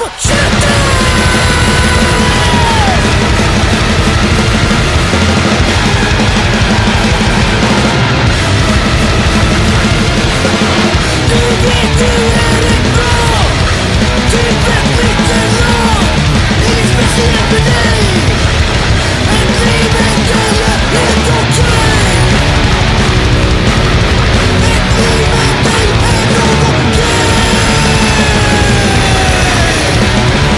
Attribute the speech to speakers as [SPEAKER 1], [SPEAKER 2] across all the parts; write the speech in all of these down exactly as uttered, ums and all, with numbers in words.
[SPEAKER 1] fortsätter. Du vet du är rätt bra. Du vet mitt är bra. Inget speciellt med dig. Ett liv är eller helt okej. Ett liv med dig är nog okej.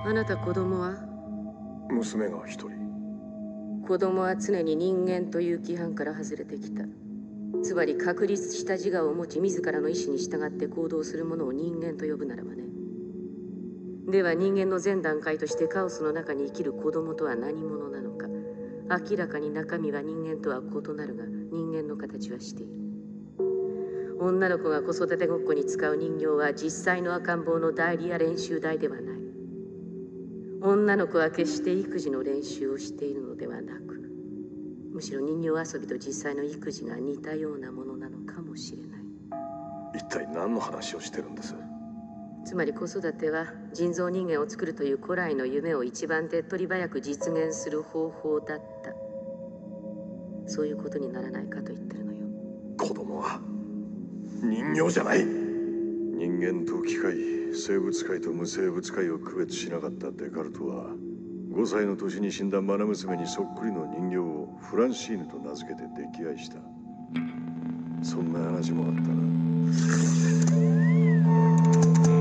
[SPEAKER 2] あなた子供は？
[SPEAKER 3] 娘が一人。
[SPEAKER 2] 子供は常に人間という規範から外れてきた。つまり確立した自我を持ち自らの意志に従って行動するものを人間と呼ぶならばね。では人間の前段階としてカオスの中に生きる子供とは何者なのか。明らかに中身は人間とは異なるが、人間の形はしている。女の子が子育てごっこに使う人形は実際の赤ん坊の代理や練習台ではない。女の子は決して育児の練習をしているのではなく、むしろ人形遊びと実際の育児が似たようなものなのかもしれない。
[SPEAKER 3] 一体何の話をしてるんです？
[SPEAKER 2] つまり子育ては人造人間を作るという古来の夢を一番手っ取り早く実現する方法だった。そういうことにならないかと言ってるのよ。
[SPEAKER 3] 子供は人形じゃない。
[SPEAKER 4] 人間と機械、生物界と無生物界を区別しなかったデカルトは、ごさいの年に死んだ愛娘にそっくりの人形をフランシーヌと名付けて溺愛した。そんな話もあったな。